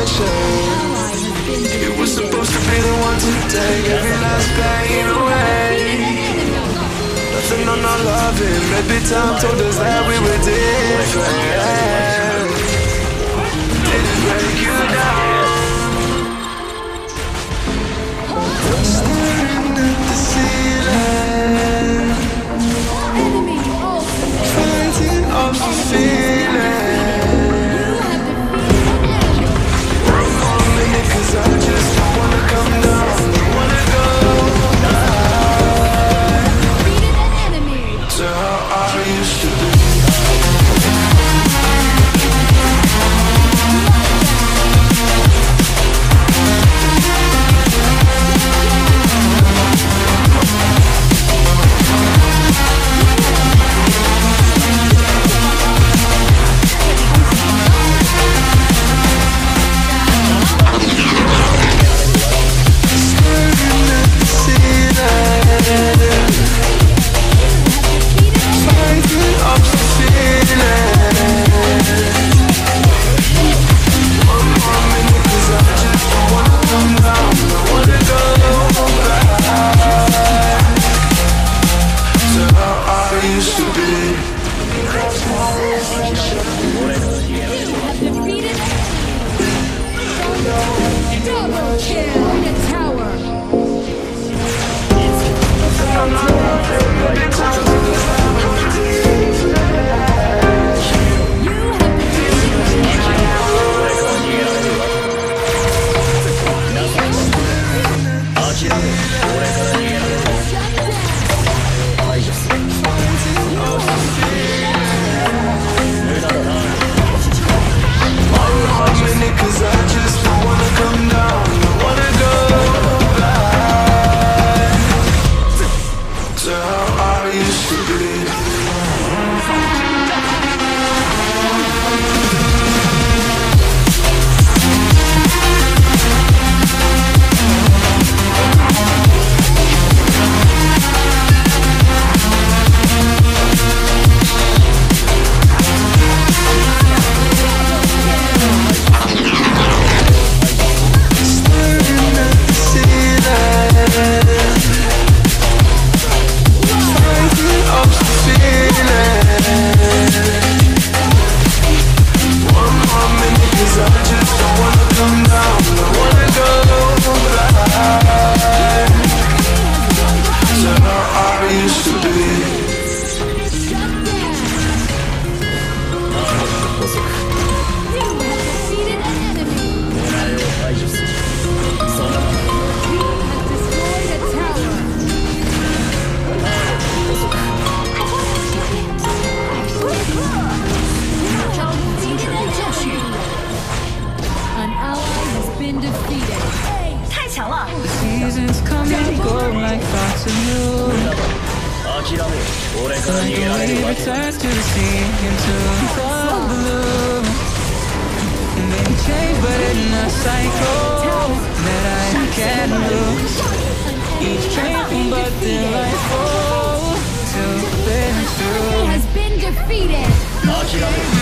attention. You were supposed to be the one to take every last pain away. Nothing on our loving, maybe time told us that we were different. Didn't break you down. Staring at the ceiling, fighting off the feeling. One more minute, 'cause I just don't wanna come down. Don't wanna go back to how I used to be. Defeated.